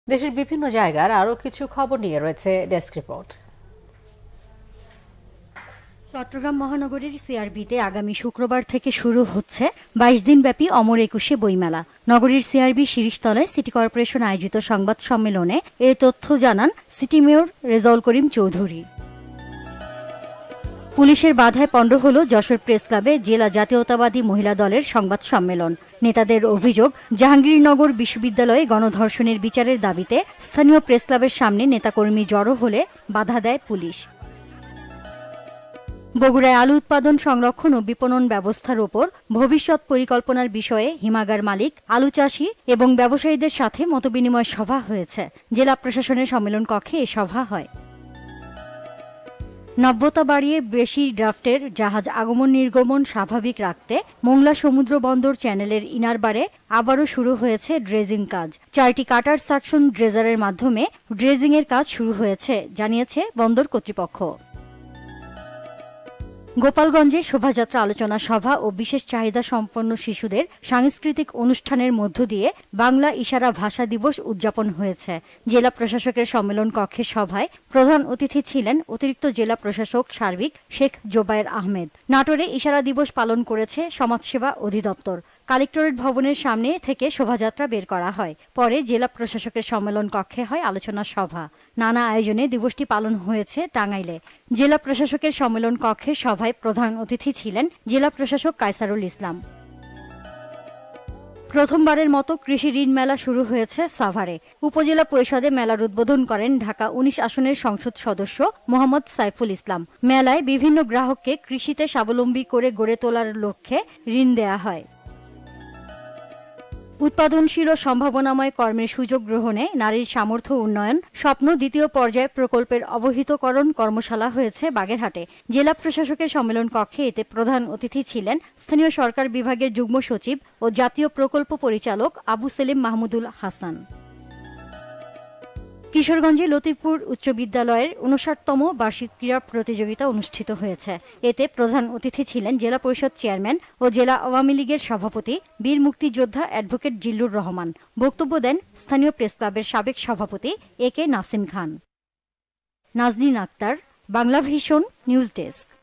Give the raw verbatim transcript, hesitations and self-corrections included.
দেশের বিভিন্ন জায়গার আরো কিছু খবর নিয়ে রয়েছে ডেস্ক রিপোর্ট। চট্টগ্রাম মহানগরীর সিআরবিতে আগামী শুক্রবার থেকে শুরু হচ্ছে বাইশ দিনব্যাপী অমর একুশে বইমেলা। নগরীর সিআরবি শিরিষতলায় সিটি কর্পোরেশন আয়োজিত সংবাদ সম্মেলনে এ তথ্য জানান সিটি মেয়র রেজাউল করিম চৌধুরী। পুলিশের বাধায় পণ্ড হল যশোর প্রেস ক্লাবে জেলা জাতীয়তাবাদী মহিলা দলের সংবাদ সম্মেলন। নেতাদের অভিযোগ, জাহাঙ্গীরনগর বিশ্ববিদ্যালয়ে গণধর্ষণের বিচারের দাবিতে স্থানীয় প্রেস ক্লাবের সামনে নেতাকর্মী জড়ো হলে বাধা দেয় পুলিশ। বগুড়ায় আলু উৎপাদন, সংরক্ষণ ও বিপণন ব্যবস্থার ওপর ভবিষ্যৎ পরিকল্পনার বিষয়ে হিমাগার মালিক, আলু চাষী এবং ব্যবসায়ীদের সাথে মতবিনিময় সভা হয়েছে। জেলা প্রশাসনের সম্মেলন কক্ষে এ সভা হয়। নব্যতা বাড়িয়ে বেশি ড্রাফটের জাহাজ আগমন নির্গমন স্বাভাবিক রাখতে মোংলা সমুদ্র বন্দর চ্যানেলের ইনারবারে আবারও শুরু হয়েছে ড্রেজিং কাজ। চারটি কাটার সাকশন ড্রেজারের মাধ্যমে ড্রেজিং এর কাজ শুরু হয়েছে, জানিয়েছে বন্দর কর্তৃপক্ষ। গোপালগঞ্জে শোভাযাত্রা, আলোচনা সভা ও বিশেষ চাহিদা সম্পন্ন শিশুদের সাংস্কৃতিক অনুষ্ঠানের মধ্য দিয়ে বাংলা ইশারা ভাষা দিবস উদযাপন হয়েছে। জেলা প্রশাসকের সম্মেলন কক্ষে সভায় প্রধান অতিথি ছিলেন অতিরিক্ত জেলা প্রশাসক সার্বিক শেখ জোবায়ের আহমেদ। নাটোরে ইশারা দিবস পালন করেছে সমাজসেবা অধিদপ্তর। কালেক্টরেট ভবনের সামনে থেকে শোভাযাত্রা বের করা হয়। পরে জেলা প্রশাসকের সম্মেলন কক্ষে হয় আলোচনা সভা। নানা আয়োজনে দিবসটি পালন হয়েছে টাঙ্গাইলে। জেলা প্রশাসকের সম্মেলন কক্ষে সভায় প্রধান অতিথি ছিলেন জেলা প্রশাসক কায়সারুল ইসলাম। প্রথমবারের মতো কৃষি ঋণ মেলা শুরু হয়েছে সাভারে। উপজেলা পরিষদে মেলার উদ্বোধন করেন ঢাকা উনিশ আসনের সংসদ সদস্য মোহাম্মদ সাইফুল ইসলাম। মেলায় বিভিন্ন গ্রাহককে কৃষিতে স্বাবলম্বী করে গড়ে তোলার লক্ষ্যে ঋণ দেয়া হয়। উৎপাদনশীল ও সম্ভাবনাময় কর্মের সুযোগ গ্রহণে নারীর সামর্থ্য উন্নয়ন স্বপ্ন দ্বিতীয় পর্যায় প্রকল্পের অবহিতকরণ কর্মশালা হয়েছে বাগেরহাটে। জেলা প্রশাসকের সম্মেলন কক্ষে এতে প্রধান অতিথি ছিলেন স্থানীয় সরকার বিভাগের যুগ্ম সচিব ও জাতীয় প্রকল্প পরিচালক আবু সেলিম মাহমুদুল হাসান। কিশোরগঞ্জে লতিফপুর উচ্চ বিদ্যালয়ের উনষাটতম বার্ষিক ক্রীড়া প্রতিযোগিতা অনুষ্ঠিত হয়েছে। এতে প্রধান অতিথি ছিলেন জেলা পরিষদ চেয়ারম্যান ও জেলা আওয়ামী লীগের সভাপতি বীর মুক্তিযোদ্ধা অ্যাডভোকেট জিল্লুর রহমান। বক্তব্য দেন স্থানীয় প্রেস ক্লাবের সাবেক সভাপতি A K Nasim Khan. Nazneen Akter, Banglavision news desk.